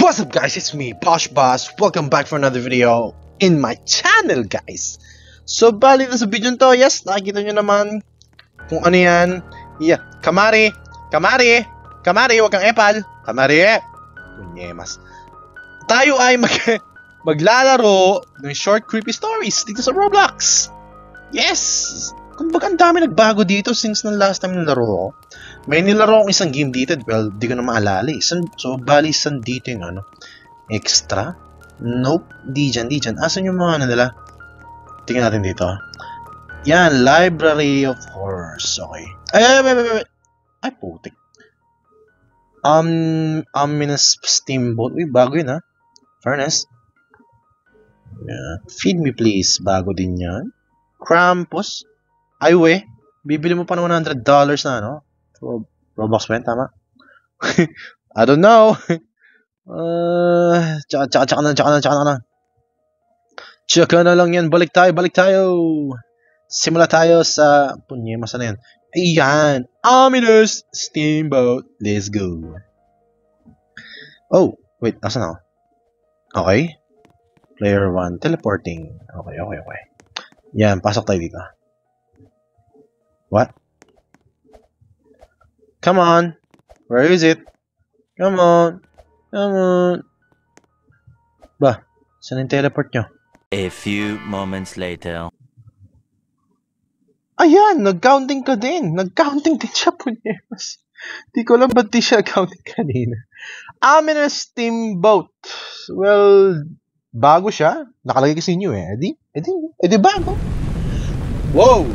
What's up guys, it's me, Posh Boss. Welcome back for another video in my channel guys. So bali na sa video to, yes, nakikita nyo naman kung ano yan. Yeah, kamari, wag kang epal. Kamari, punyemas. Tayo ay maglalaro ng short creepy stories dito sa Roblox. Yes! Kumbaga ang dami nagbago dito since ng last time nilaro ko. May nilaro akong isang game dito, well, di ko na maalala eh. So, bali, saan dito yung ano? Extra? Nope, di dyan. Asan yung mga ano nila? Tingnan natin dito. Yan, Library of Horrors. Okay. Ay, putik. Ominous Steamboat. Uy, bago yun ha. Furnace. Yeah. Feed me please. Bago din yan. Krampus. Ay, we. Bibili mo pa ng $100 na ano? Roblox ba yan? Tama? I don't know. Tsaka na lang yan. Balik tayo. Simula tayo sa... Punye, masa na yan? Ayan. Ominous Steamboat. Let's go. Oh, wait. Asan ako? Okay. Player 1. Teleporting. Okay. Yan, pasok tayo dito. What? Come on. Where is it? Come on. Ba, saan yung teleport nyo? A few moments later. Ayan, nag-counting ka din. Nag-counting din siya, punyemas. Di ko alam ba't di siya counting kanina. Ominous Steamboat. Well, bago siya. Nakalagay kasi nyo eh. Edi bago. Wow!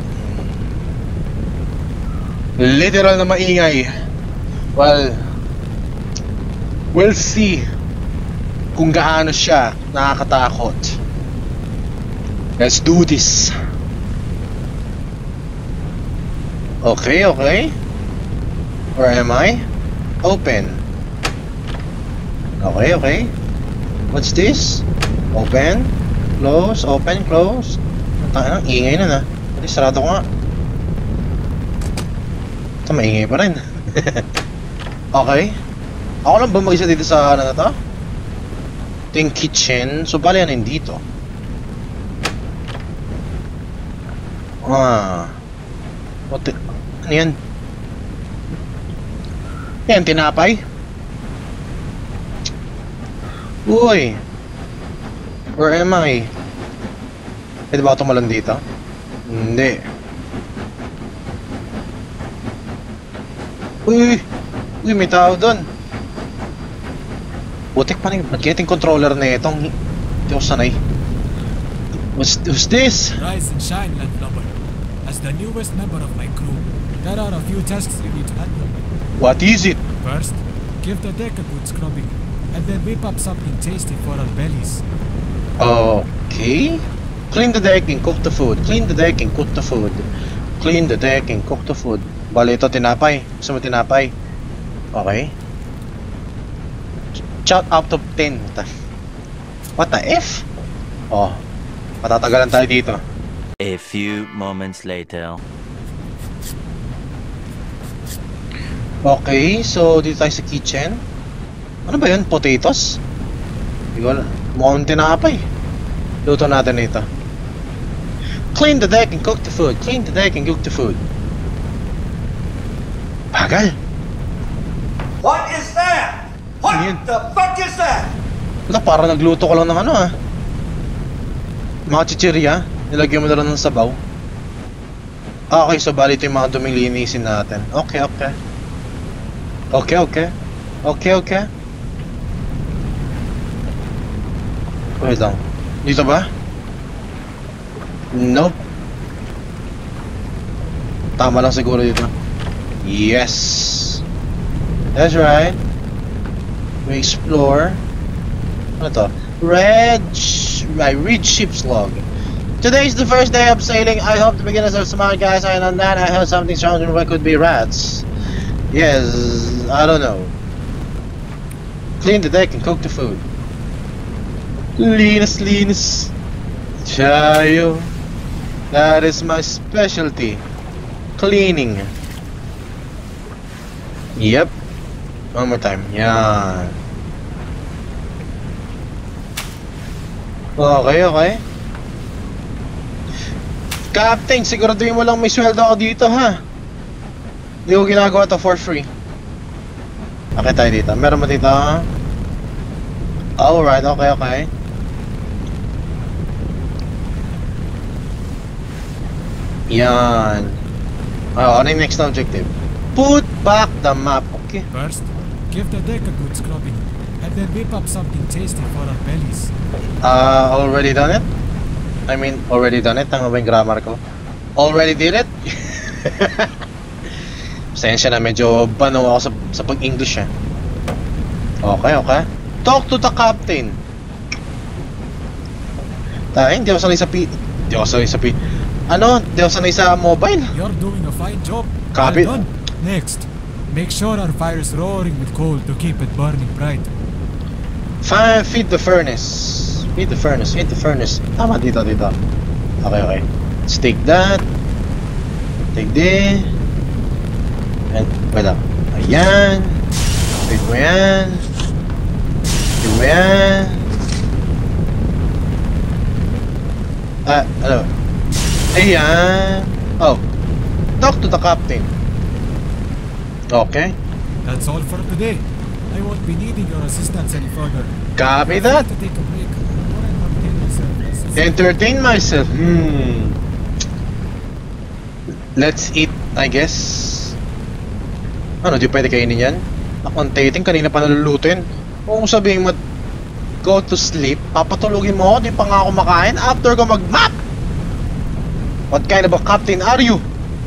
Literal na maingay. Well, we'll see kung gaano siya nakakatakot. Let's do this. Okay. Where am I? Open. Okay. What's this? Open. Close. Open. Close. Ang ingay na na. Pwede sarado ko nga. Ito maingay pa rin. Okay. Ako lang ba mag-isa dito sa ano na to? Ito yung kitchen. So bali yan dito. What the... Ano yan? Yan, tinapay. Uy. Where am I? Pwede ba ako tumalon dito? Hindi. Uy, may tao doon. Butik pa rin. Nag-getting controller na itong... Hindi ako sanay. What's this? Rise and shine, landlubber. As the newest member of my crew, there are a few tasks you need to handle. What is it? First, give the deck a good scrubbing, and then whip up something tasty for our bellies. Okay. Clean the deck and cook the food. Bale, ito tinapay. Gusto mo tinapay? Okay. Shout out to 10. What the F? Oh, matatagalan tayo dito. A few moments later. Okay, so dito tayo sa kitchen. Ano ba yun? Potatoes? Hindi ko alam. Mukhang tinapay. Luto natin ito. Clean the deck and cook the food. Bagal. What is that? What the fuck is that? Wala, parang nagluto ko lang ng ano ah. Mga chichirya. Nilagyan mo na lang ng sabaw. Okay, so bali ito yung mga duming linisin natin. Okay. Wait lang. Dito ba? Nope. Tama lang siguro dito. Yes. That's right. We explore. Ano to? Read ship's log. Today is the first day of sailing. I hope the beginners are smart guys. And on that, I heard something strong and what could be rats. Yes, I don't know. Clean the deck and cook the food. Linis. Chayo. That is my specialty. Cleaning. Yep. One more time. Yan. Okay, okay. Captain, siguraduhin mo lang may sweldo ako dito, ha? Hindi ko ginagawa to for free. Okay tayo dito. Meron ba dito? Alright, okay, okay. Yan. Ano yung next na objective? Put back the map. Okay. First, give the deck a good scrubbing, and then whip up something tasty for our bellies. Already done it? I mean, already done it? Tama ba yung grammar ko? Already did it? Pasensya na, medyo banaw ako sa pag-English eh. Okay, okay. Talk to the captain. Tayo, hindi ako sanay sa Hindi ako sanay sa mobile. You're doing a fine job. Copy. Well done. Next, make sure our fire is roaring with coal to keep it burning bright. Feed the furnace. Feed the furnace. Feed the furnace. Tama, dito. Okay, okay. Let's take that. Take this. And, wait lang. Ayan. Feed mo yan. Feed mo yan. Ano? Ayan. Oh. Talk to the captain. Okay. That's all for today. I won't be needing your assistance any further. Copy that. To take a break. Or I entertain myself. Entertain myself. Let's eat, I guess. Ano, di pwede kainin yan? Nakontating, kanina pa nalulutin. Kung sabihin mo, go to sleep, papatulogin mo ako, di pa nga ako makain after ko mag-map! What kind of a captain are you?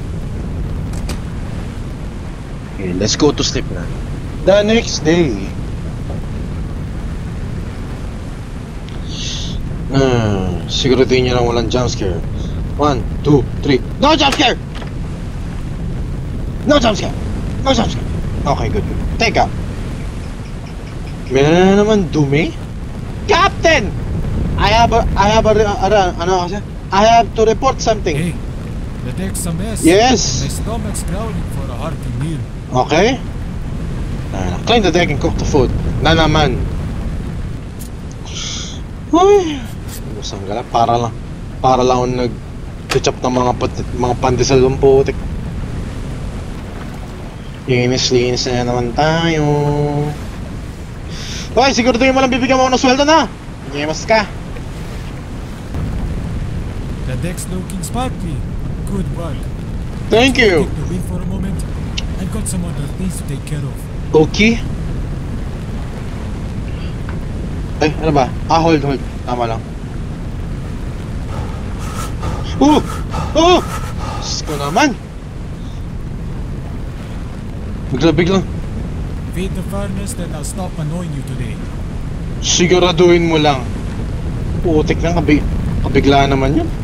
Okay, let's go to sleep na. The next day. Siguraduhin niyo lang walang jumpscare. 1, 2, 3. No jumpscare! No jumpscare! No jumpscare! Okay, good. Teka. Meron na naman dumi? Captain! I have to report something. Hey, the deck's a mess. Yes. My stomach's growling for a hearty meal. Okay. Clean the deck and cook the food. Na naman. Uy. Busang gala. Para lang ako nag-chop ng mga pandesal ng putik. Linis na naman tayo. Hoy, siguro mo lang bibigyan mo ako ng sweldo na. Nyemas ka. The deck's looking sparkly. Good work. Thank you. Take the wheel for a moment. I've got some other things to take care of. Okay. Ay, ano ba? Hold. Tama lang. Diyos ko naman. Biglang. Feed the furnace, then I'll stop annoying you today. Siguraduhin mo lang. Putik lang, kabigla naman yun.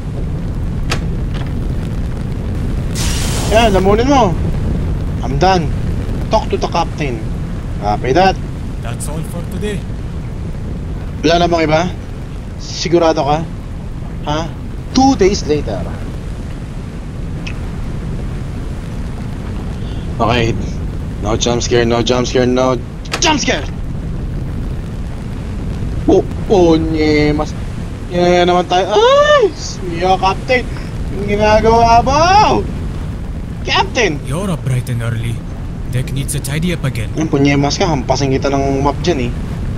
Yan, lamunin mo. I'm done. Talk to the captain. Copy that. That's all for today. Wala na bang iba? Sigurado ka? Ha? 2 days later. Okay. No jump scare. Nyemas. Yan naman tayo. Ay! Siya, Captain. Yung ginagawa mo? Captain! You're up bright and early. Deck needs to tidy up again. Yung punyemas ka, hampasin kita ng map dyan eh.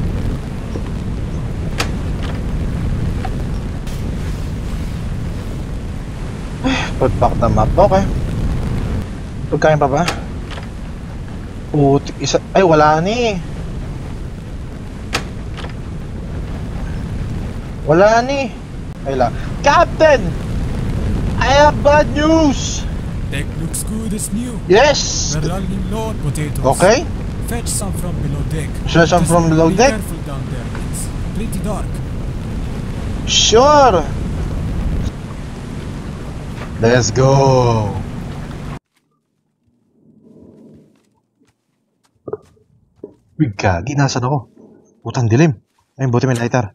Put back the map, okay. Pagkain pa ba? Isa, ay wala ni. Ay lang. Captain! I have bad news! Deck looks good as new. Yes! We're running low on potatoes. Okay. Fetch some from below deck. Fetch some from below deck? Be careful down there. It's pretty dark. Sure! Let's go! Uy, gagi, nasan ako? Putang dilim. Ayun, buti may lighter.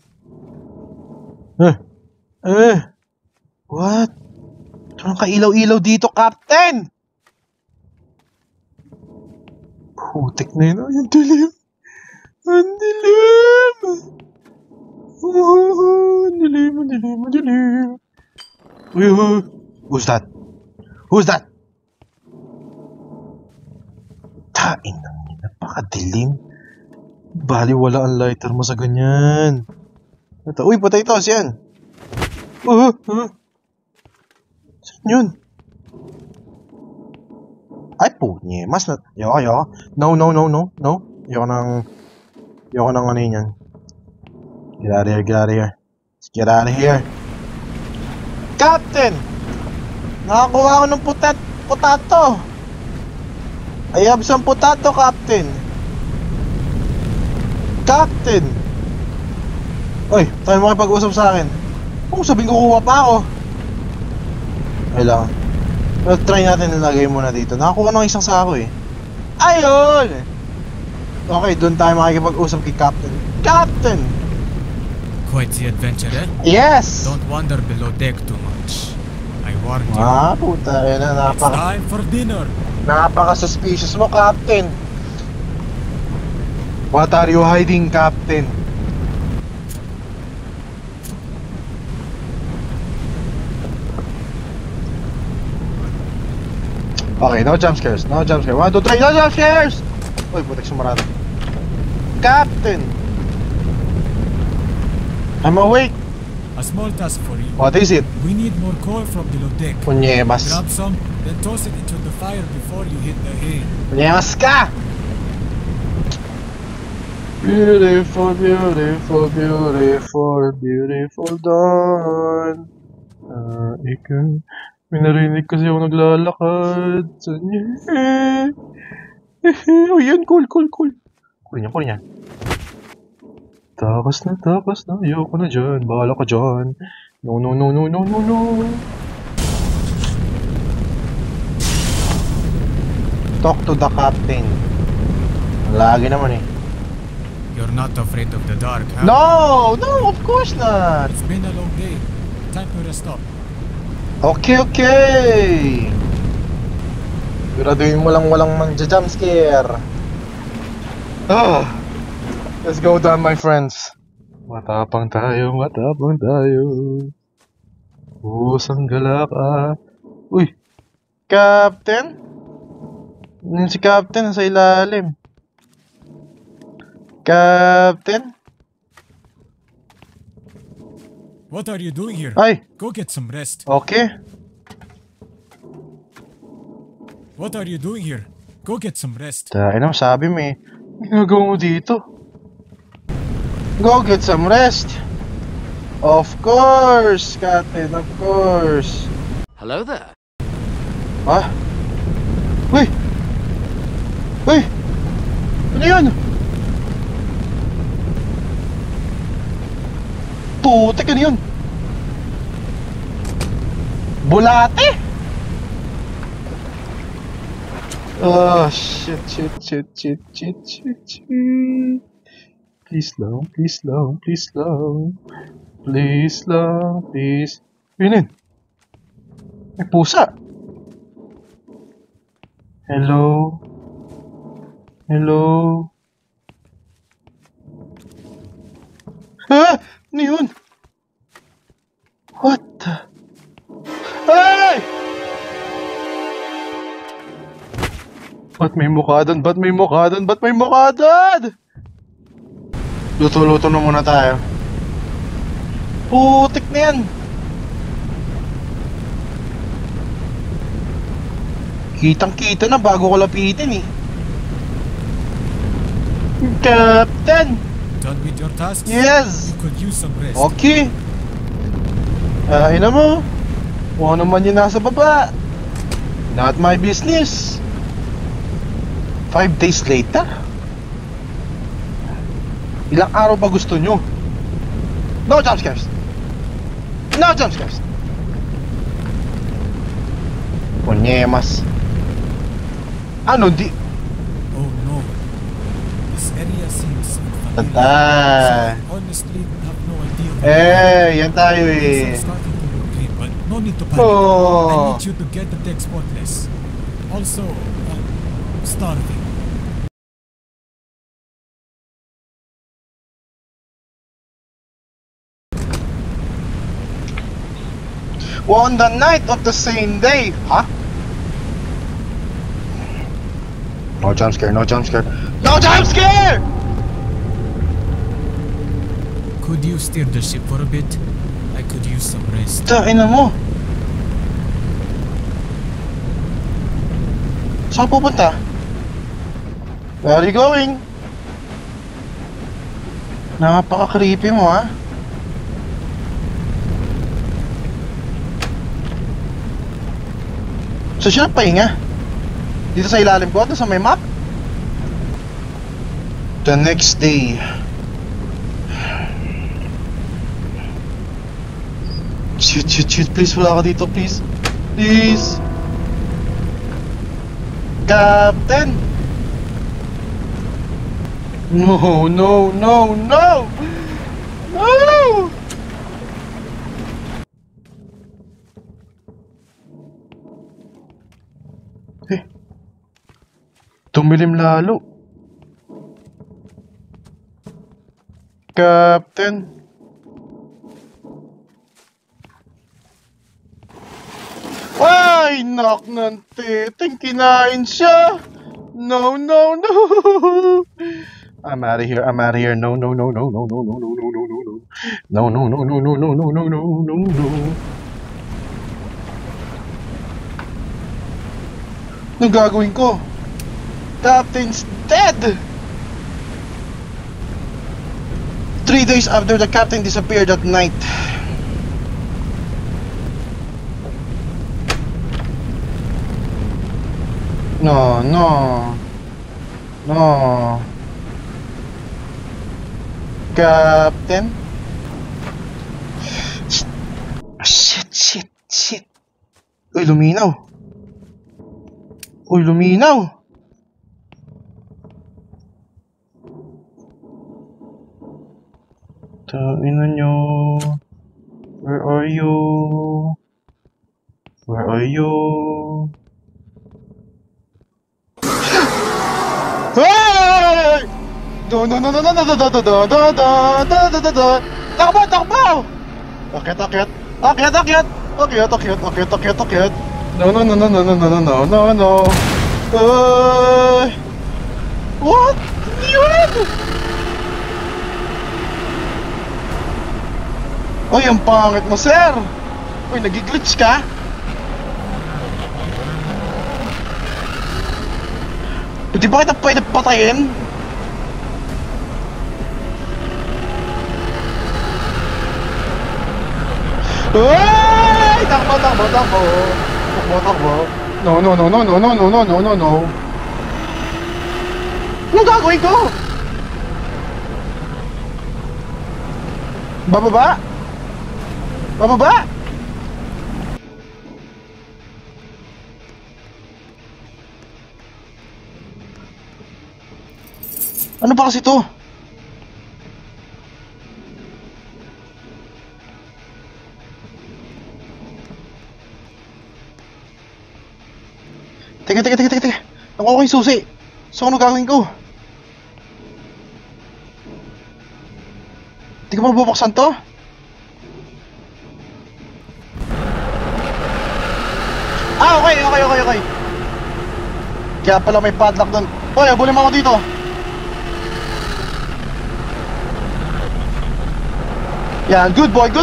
What? Ito nang kailaw-ilaw dito, Captain! Putik na yun. Ay, ang dilim! Ang dilim! Uy, uy, uy. Who's that? Who's that? Tain na, napakadilim. Bali, wala ang lighter mo sa ganyan. Ito, uy, potatoes yan. Saan yun? Ay, punye. Mas na... Ayoko. No. Ayoko ng ano yun yan. Get out of here, get out of here. Let's get out of here. Captain! Nakakuha ako ng potato. I have some potato, Captain. Captain! Oy, tayo makipag-usap sa akin. Kung sabihin ko kuha pa ako. Ay lang. Pero try natin nilagay muna dito. Nakakuha ng isang sako eh. Ayun! Okay, doon tayo makikipag-usap kay Captain. Captain! Quite the adventure, eh? Yes! Don't wander below deck too much. I warned you. Ah, puta. Yan na, It's time for dinner. napaka-suspicious mo, Captain. What are you hiding, Captain? Okay, no jump scares. 1, 2, 3, no jump scares! Uy, putik sumarado. Captain! I'm awake. A small task for you. What is it? We need more coal from below deck. Punyemas. Grab some, then toss it into the fire before you hit the hay. Punyemas ka! Beautiful, beautiful, beautiful, beautiful dawn. Ikaw. May narinig kasi ako naglalakad. Saan yan? Oh, yan, cool. Kunin niya. Takas na. Ayoko na dyan. Bahala ka dyan. No. Talk to the captain. Lagi naman eh. You're not afraid of the dark, huh? No, of course not. It's been a long day. Time to rest up. Okay. Graduin mo lang walang manja-jump scare. Let's go down, my friends. Matapang tayo. Pusang galak. Uy, Captain? Yan si Captain nasa ilalim. Captain? What are you doing here? Ay, Go get some rest. okay. What are you doing here? Go get some rest. Tayo na, sabi mo eh. Ginagawa mo dito. Go get some rest. Of course, Captain, of course. Hello there. Ha? Uy! Ano yun? Putik, ano yun? Bulate? Oh, shit. Please lang. Pinin. May pusa. Hello. Ha? Ano yun? What the? Hey! Ba't may mukha doon? Luto na muna tayo. Putik na yan. Kitang-kita na bago ko lapitin eh. Captain! Done with your tasks? Yes! You could use some rest. Okay. Ina mo. Kung ano man yun nasa baba. Not my business. 5 days later? Ilang araw ba gusto nyo? No jump scares! Punyemas. Ano di? Oh no. This area seems unfamiliar. Tata. So, honestly, have no idea. Yan tayo eh. It's starting to look green, but no need to panic. Oh. I need you to get the deck spotless. Also, starving. On the night of the same day. Huh? No jump scare, no jump scare. No jump scare! Could you steer the ship for a bit? I could use some rest. Tain na mo. Saan ka pupunta? Where are you going? Napaka-creepy mo, ha? So siya nagpahinga? Dito sa ilalim ko, sa may map? The next day. Shoot, please, wala ka dito, please. Please. Captain. No. No! Tumilim lalo. Captain. Ay, nak ng titing, kinain siya. No. I'm out of here. No. Anong gagawin ko? Captain's dead! 3 days after the captain disappeared at night. No. Captain? Shit. Uy, luminaw. Ina nyo. Where are you? Hey! No. Takbo! Akyat. No. What? Yun! Uy, ang pangit mo, sir! Uy, nag-glitch ka? Di ba kita pwede patayin? Uy! Takbo! No. Anong gagawin ko? Bababa? Ano ba kasi to? Teka. Nakuha ko yung susi. So ano gagawin ko? Di ko mabubuksan to? Okay. Kaya pala may padlock doon. Hoy, abulin mo ako dito. Yan, good boy.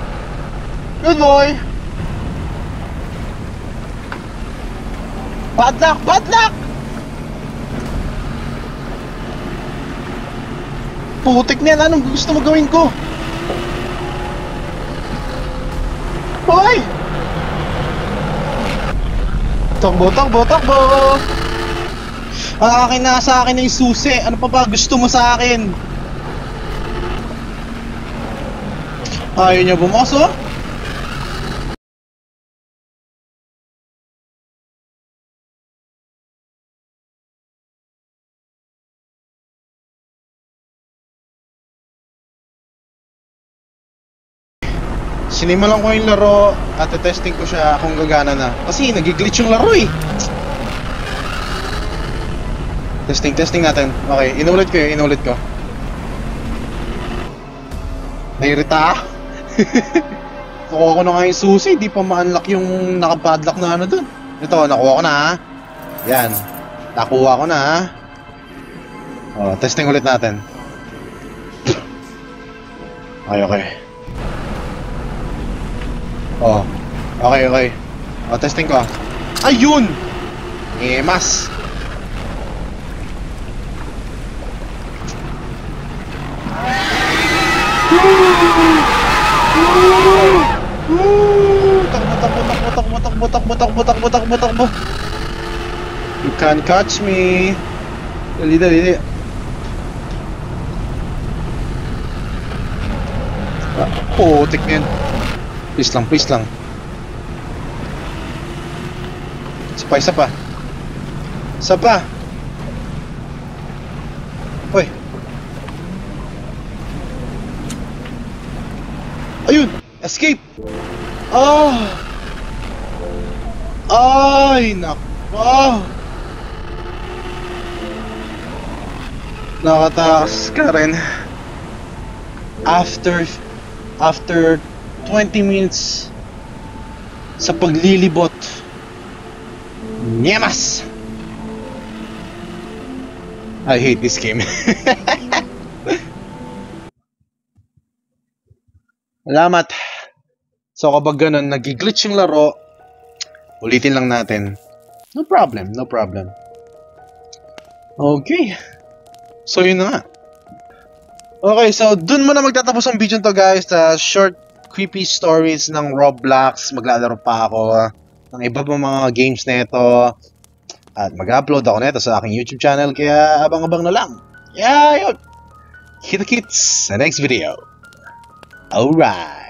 Padlock! Putik na yan, anong gusto mo gawin ko? Hoy! Takbo! Sa akin na yung susi. Ano pa ba gusto mo sa akin? Ayaw niya bumasok? Sinimulan ko yung laro at testing ko siya kung gagana na. Kasi nag-glitch yung laro eh. Testing natin. Okay, inulit ko. Nairita. Nakuha ko na nga yung susi, di pa ma-unlock yung nakapadlock na ano dun. Ito, nakuha ko na ha. Yan. Nakuha ko na ha. Oh, testing ulit natin. Okay. Oh. Okay. Oh, testing ko. Ayun! Mas. Takbo. You can't catch me. Dali. Putik na yan. Please lang. Isa pa. Hoy. Ayun! Escape! Ay, nako! Nakatakas ka rin. After 20 minutes sa paglilibot. Nyemas! I hate this game. Salamat. So kapag ganun, nag-glitch yung laro, ulitin lang natin. No problem. Okay. So yun na nga. Okay, so dun muna magtatapos ang video to guys. Short, creepy stories ng Roblox. Maglalaro pa ako ng iba pa mga games na ito. At mag-upload ako nito sa aking YouTube channel. Kaya abang-abang na lang. Yeah, yun. Kita-kits sa next video. Alright.